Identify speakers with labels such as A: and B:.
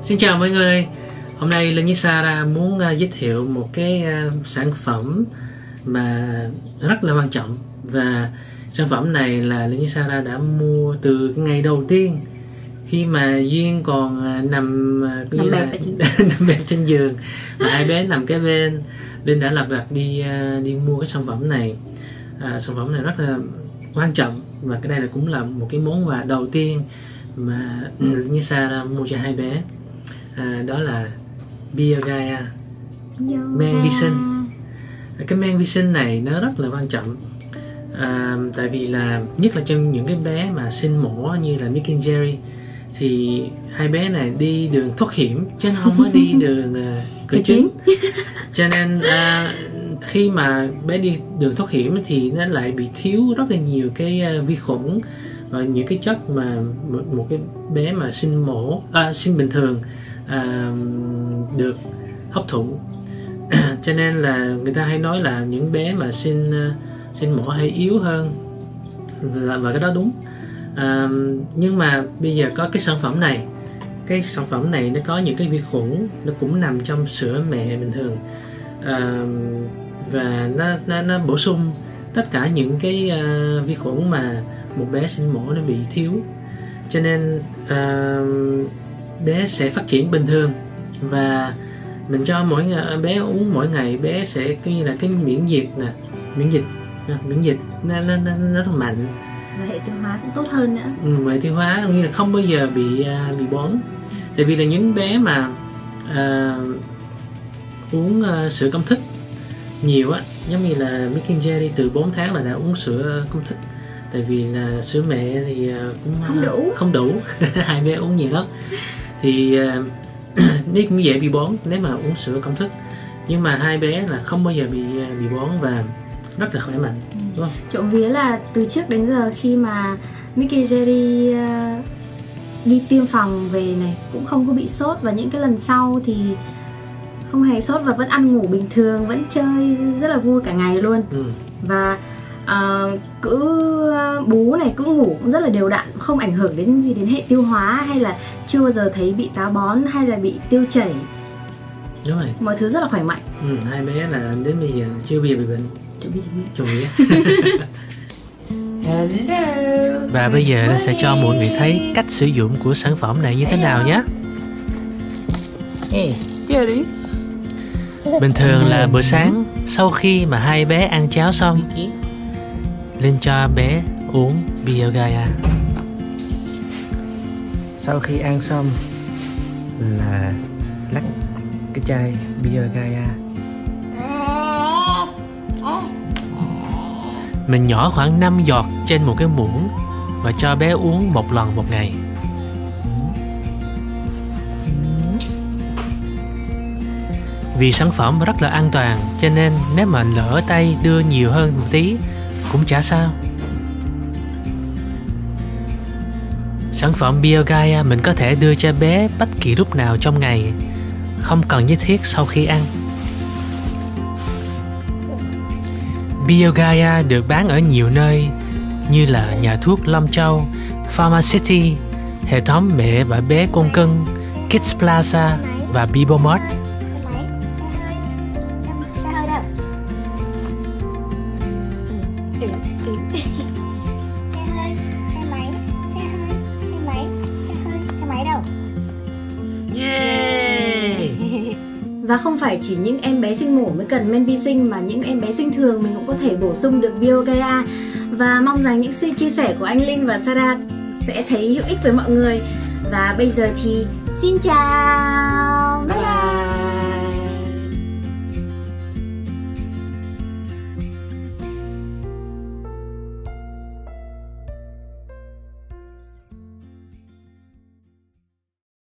A: Xin chào mọi người. Hôm nay Linh với Sarah muốn giới thiệu một cái sản phẩm mà rất là quan trọng. Và sản phẩm này là Linh với Sarah đã mua từ cái ngày đầu tiên khi mà Duyên còn nằm bẹp trên giường và hai bé nằm kế bên. Linh đã lật đật đi mua cái sản phẩm này. Sản phẩm này rất là quan trọng và cái đây là cũng là một cái món quà đầu tiên mà Linh với Sarah mua cho hai bé. Đó là BioGaia Men vi sinh. Cái men vi sinh này nó rất là quan trọng, tại vì là nhất là trong những cái bé mà sinh mổ như là Mickey Jerry thì hai bé này đi đường thoát hiểm chứ không có đi đường cửa chính. Cho nên khi mà bé đi đường thoát hiểm thì nó lại bị thiếu rất là nhiều cái vi khuẩn và những cái chất mà một cái bé mà sinh bình thường được hấp thụ. Cho nên là người ta hay nói là những bé mà sinh mổ hay yếu hơn, và cái đó đúng. Nhưng mà bây giờ có cái sản phẩm này. Cái sản phẩm này nó có những cái vi khuẩn nó cũng nằm trong sữa mẹ bình thường, và nó bổ sung tất cả những cái vi khuẩn mà một bé sinh mổ nó bị thiếu. Cho nên bé sẽ phát triển bình thường, và mình cho mỗi bé uống mỗi ngày, bé sẽ coi như là cái miễn dịch nó rất mạnh,
B: và hệ tiêu hóa cũng tốt hơn nữa.
A: Hệ tiêu hóa như là không bao giờ bị bón. Tại vì là những bé mà uống sữa công thức nhiều á, giống như là Mickey Jerry từ 4 tháng là đã uống sữa công thức. Tại vì là sữa mẹ thì cũng không đủ. Hai bé uống nhiều lắm thì nó cũng dễ bị bón nếu mà uống sữa công thức. Nhưng mà hai bé là không bao giờ bị bón và rất là khỏe mạnh, đúng không?
B: Trộm vía là từ trước đến giờ khi mà Mickey Jerry đi tiêm phòng về này cũng không có bị sốt, và những cái lần sau thì không hề sốt và vẫn ăn ngủ bình thường, vẫn chơi rất là vui cả ngày luôn. Và bú này cứ ngủ cũng rất là đều đặn, không ảnh hưởng đến hệ tiêu hóa, hay là chưa bao giờ thấy bị táo bón hay là bị tiêu chảy.
A: Đúng rồi,
B: mọi thứ rất là khỏe mạnh.
A: Hai bé là đến bây giờ chưa bao giờ bị bệnh. Trộm vía. Và bây giờ nó sẽ cho mọi người thấy cách sử dụng của sản phẩm này như thế nào nhé. Bình thường là bữa sáng sau khi mà hai bé ăn cháo xong, Linh cho bé uống BioGaia. Sau khi ăn xong là lắc cái chai BioGaia. Mình nhỏ khoảng 5 giọt trên một cái muỗng và cho bé uống một lần một ngày. Vì sản phẩm rất là an toàn, cho nên nếu mà lỡ tay đưa nhiều hơn một tí cũng chả sao. Sản phẩm BioGaia mình có thể đưa cho bé bất kỳ lúc nào trong ngày, không cần nhất thiết sau khi ăn. BioGaia được bán ở nhiều nơi như là nhà thuốc Lâm Châu, Pharmacity, hệ thống mẹ và bé con cưng, Kids Plaza và Bibomart.
B: Và không phải chỉ những em bé sinh mổ mới cần men vi sinh, mà những em bé sinh thường mình cũng có thể bổ sung được BioGaia. Và mong rằng những sự chia sẻ của anh Linh và Sarah sẽ thấy hữu ích với mọi người. Và bây giờ thì xin chào.